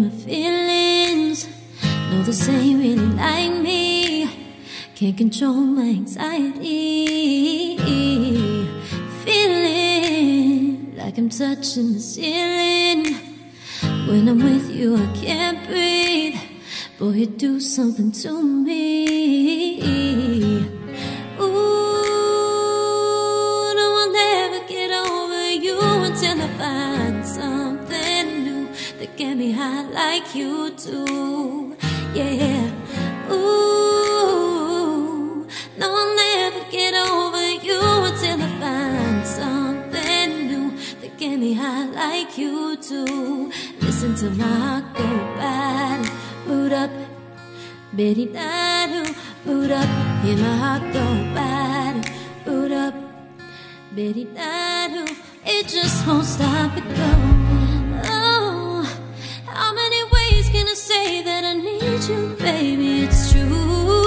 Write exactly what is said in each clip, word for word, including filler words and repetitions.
my feelings. No, this ain't really like me. Can't control my anxiety. Feeling like I'm touching the ceiling. When I'm with you, I can't breathe. Boy, you do something to me. Ooh, no, I'll never get over you until I find something new that get me high like you do. Yeah. Ooh, no, I'll never get over you until I find something new that get me high like you do. Listen to my heart go bad. Boot up, bitty da-doo. Boot up, hear my heart go bad. Boot up, bitty da-doo. It just won't stop it going. Oh, how many ways can I say that I need you, baby? It's true.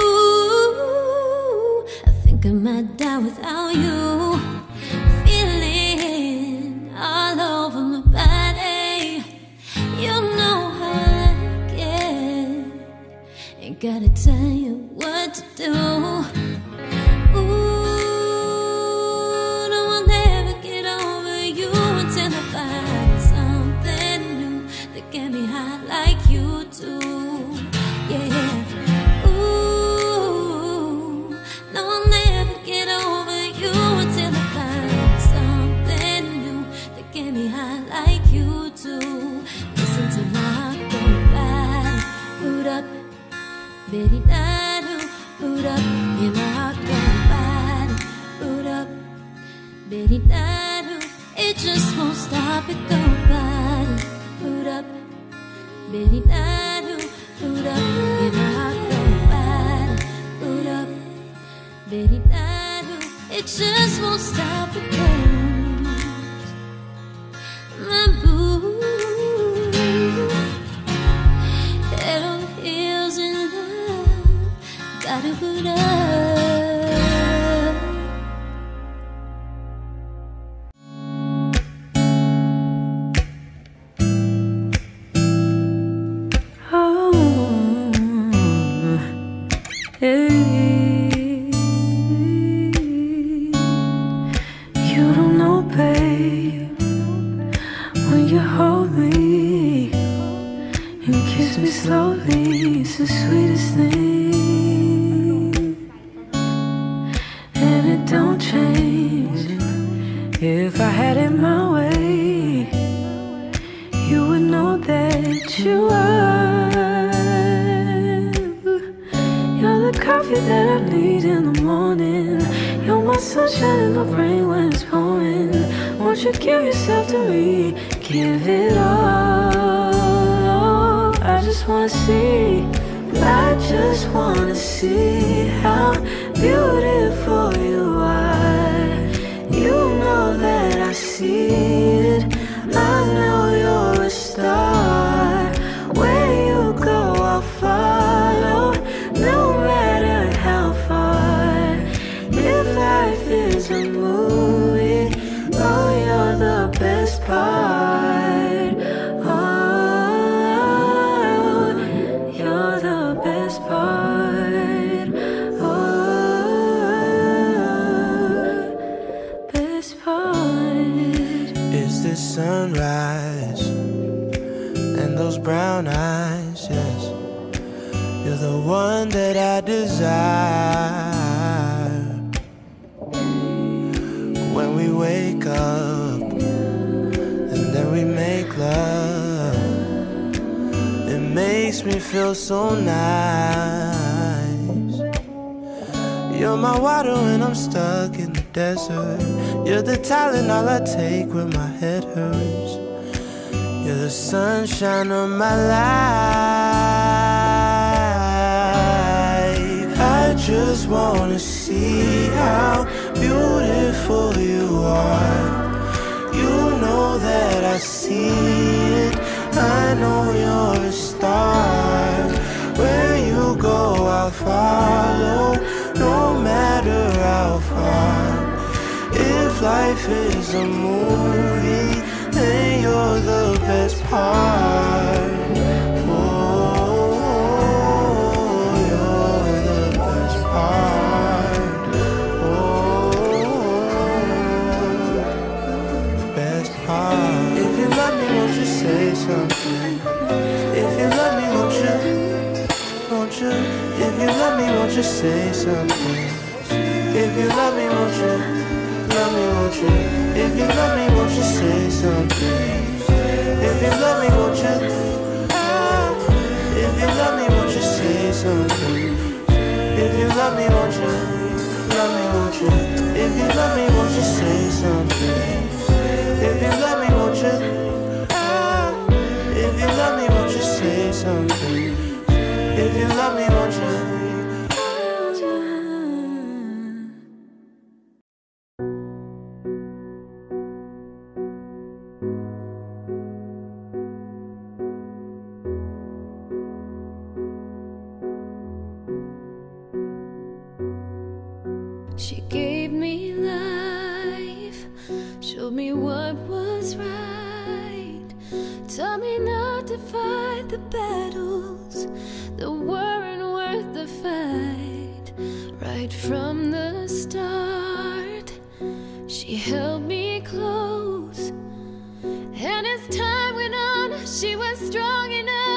I think I might die without you. Feeling all over my body. You know how I like it. Ain't gotta tell you what to do. Ooh, no, I'll never get over you until I find something new that get me high like you do. Yeah. Ooh, no, I'll never get over you until I find something new that get me high like you do. Listen to my heart go bad. Boot up, bitty da-doo. Boot up, hear my heart go bad. Boot up, bitty da-doo. It just won't stop it go bad. Boot up, bitty da-doo. Boot up, hear my heart go bad. Boot up, bitty da-doo. It just won't stop it going. My boo, head over heels in love. Gotta boot up. Oh, hey. You don't know, babe, when you hold me and kiss me slowly, it's the sweetest thing. And it don't change. If I had it my way, you would know that you are. You're the coffee that I need in the morning. You're my sunshine in the rain when it's pouring. Won't you give yourself to me? Give it all. I just wanna see. I just wanna see how beautiful you are. You know that I see it. I know you're a star. Where you go, I'll follow, no matter how far. If life is a movie, oh, you're the best part. Oh, you're the best part. Oh, best part. It's the sunrise and those brown eyes, yes. You're the one that I desire. When we wake up and then we make love, it makes me feel so nice. You're my water when I'm stuck in the desert. You're the Tylenol I take when my head hurts. You're the sunshine of my life. I just wanna see how beautiful you are. You know that I see it. I know you're a star. Where you go, I'll follow, no matter how far. If life is a movie, then you're the best part. you say something? If you love me, won't you? Love me, won't you? If you love me, won't you say something? If you love me, won't you? If you love me, won't you say something? If you love me, won't you? Love me, won't you? If you love me, won't you say something? If you love me, won't you? If you love me, won't you say something? If you love me, won't you? She gave me life, showed me what was right, taught me not to fight the battles that weren't worth the fight. Right from the start, she held me close, and as time went on, she was strong enough